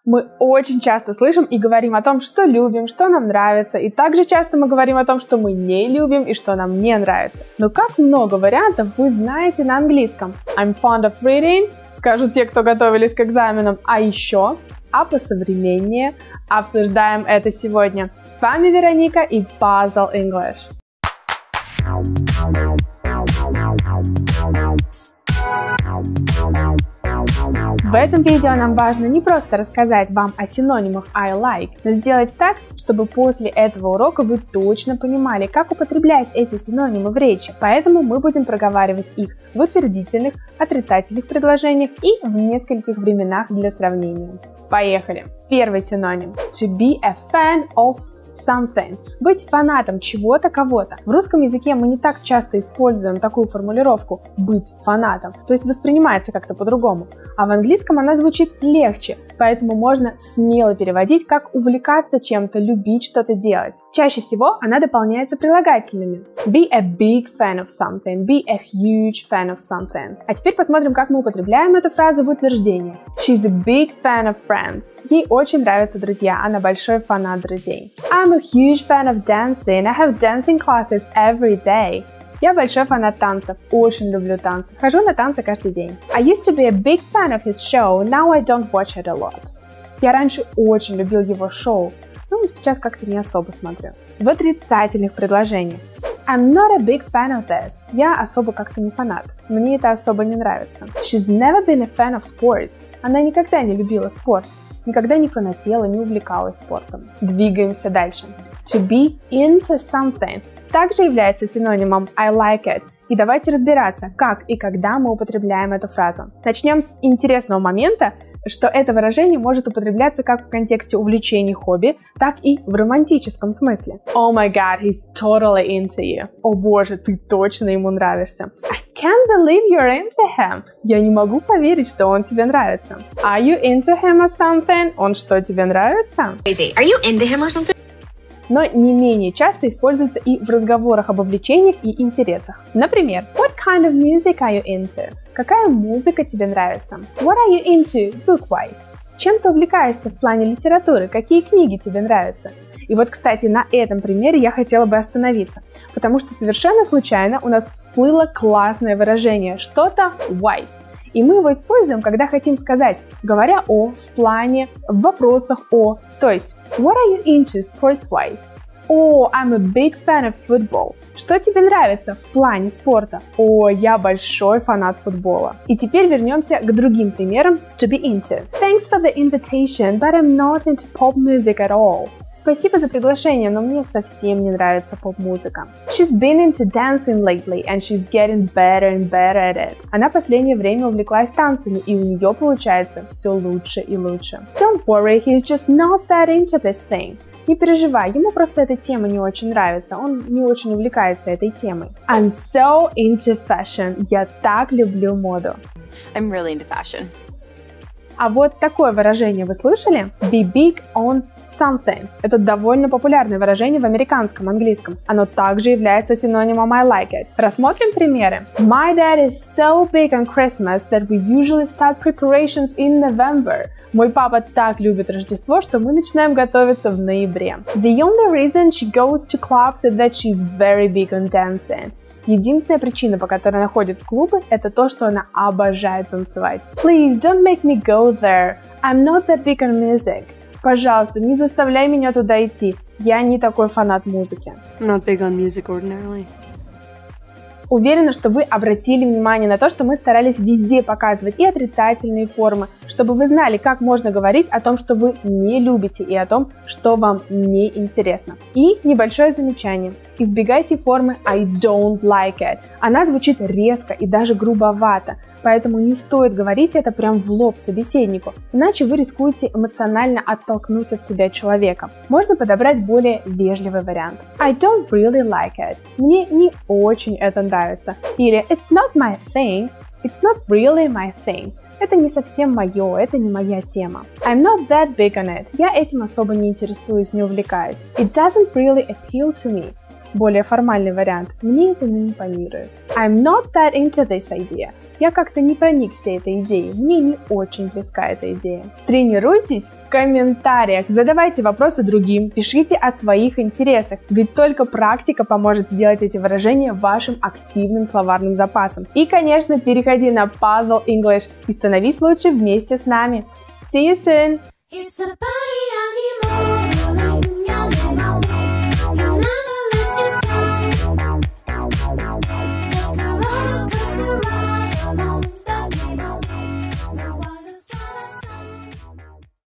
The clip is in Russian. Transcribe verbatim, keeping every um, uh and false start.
Мы очень часто слышим и говорим о том, что любим, что нам нравится, и также часто мы говорим о том, что мы не любим и что нам не нравится. Но как много вариантов вы знаете на английском? I'm fond of reading, скажут те, кто готовились к экзаменам, а еще, а посовременнее. Обсуждаем это сегодня. С вами Вероника и Puzzle English. В этом видео нам важно не просто рассказать вам о синонимах I like, но сделать так, чтобы после этого урока вы точно понимали, как употреблять эти синонимы в речи. Поэтому мы будем проговаривать их в утвердительных, отрицательных предложениях и в нескольких временах для сравнения. Поехали! Первый синоним. To be a fan of something. Быть фанатом чего-то, кого-то. В русском языке мы не так часто используем такую формулировку «быть фанатом», то есть воспринимается как-то по-другому. А в английском она звучит легче, поэтому можно смело переводить как «увлекаться чем-то», «любить что-то делать». Чаще всего она дополняется прилагательными. Be a big fan of something. Be a huge fan of something. А теперь посмотрим, как мы употребляем эту фразу в утверждении. She's a big fan of friends. Ей очень нравятся друзья, она большой фанат друзей. I'm a huge fan of dancing. I have dancing classes every day. Я большой фанат танцев, очень люблю танцы. Хожу на танцы каждый день. I used to be a big fan of his show. Now I don't watch it a lot. Я раньше очень любил его шоу, но сейчас как-то не особо смотрю. В отрицательных предложениях. I'm not a big fan of this. Я особо как-то не фанат. Мне это особо не нравится. She's never been a fan of sports. Она никогда не любила спорт. Никогда не фанатела, не увлекалась спортом. Двигаемся дальше. To be into something также является синонимом I like it. И давайте разбираться, как и когда мы употребляем эту фразу. Начнем с интересного момента, что это выражение может употребляться как в контексте увлечений хобби, так и в романтическом смысле. Oh my god, he's totally into you. О боже, ты точно ему нравишься. I can't believe you're into him. Я не могу поверить, что он тебе нравится. Are you into him or something? Он что, тебе нравится? Are you into him or something? Но не менее часто используется и в разговорах об увлечениях и интересах. Например, What kind of music are you into? Какая музыка тебе нравится? What are you into book-wise? Чем ты увлекаешься в плане литературы? Какие книги тебе нравятся? И вот, кстати, на этом примере я хотела бы остановиться, потому что совершенно случайно у нас всплыло классное выражение что-то wise. И мы его используем, когда хотим сказать, говоря о, в плане, в вопросах о. То есть, what are you into sports-wise? О, I'm a big fan of football. Что тебе нравится в плане спорта? О, я большой фанат футбола. И теперь вернемся к другим примерам с to be into. Thanks for the invitation, but I'm not into pop music at all. Спасибо за приглашение, но мне совсем не нравится поп-музыка. She's been into dancing lately, and she's getting better and better at it. Она в последнее время увлеклась танцами, и у нее получается все лучше и лучше. Don't worry, he's just not that into this thing. Не переживай, ему просто эта тема не очень нравится, он не очень увлекается этой темой. I'm so into fashion. Я так люблю моду. I'm really into fashion. А вот такое выражение вы слышали? Be big on something. Это довольно популярное выражение в американском английском. Оно также является синонимом I like it. Рассмотрим примеры. My dad is so big on Christmas that we usually start preparations in November. Мой папа так любит Рождество, что мы начинаем готовиться в ноябре. The only reason she goes to clubs is that she's very big on dancing. Единственная причина, по которой она ходит в клубы, это то, что она обожает танцевать. Please don't make me go there. I'm not that big on music. Пожалуйста, не заставляй меня туда идти. Я не такой фанат музыки. I'm not big on music ordinarily. Уверена, что вы обратили внимание на то, что мы старались везде показывать и отрицательные формы, чтобы вы знали, как можно говорить о том, что вы не любите, и о том, что вам не интересно. И небольшое замечание. Избегайте формы I don't like it. Она звучит резко и даже грубовато, поэтому не стоит говорить это прям в лоб собеседнику, иначе вы рискуете эмоционально оттолкнуть от себя человека. Можно подобрать более вежливый вариант. I don't really like it. Мне не очень это нравится. Или It's not my thing. It's not really my thing. Это не совсем мое, это не моя тема. I'm not that big on it. Я этим особо не интересуюсь, не увлекаюсь. It doesn't really appeal to me. более формальный вариант. Мне это не импонирует. I'm not that into this idea. Я как-то не проникся этой идеей. Мне не очень близка эта идея. Тренируйтесь в комментариях. Задавайте вопросы другим. Пишите о своих интересах. Ведь только практика поможет сделать эти выражения вашим активным словарным запасом. И, конечно, переходи на Puzzle English и становись лучше вместе с нами. See you soon! It's a party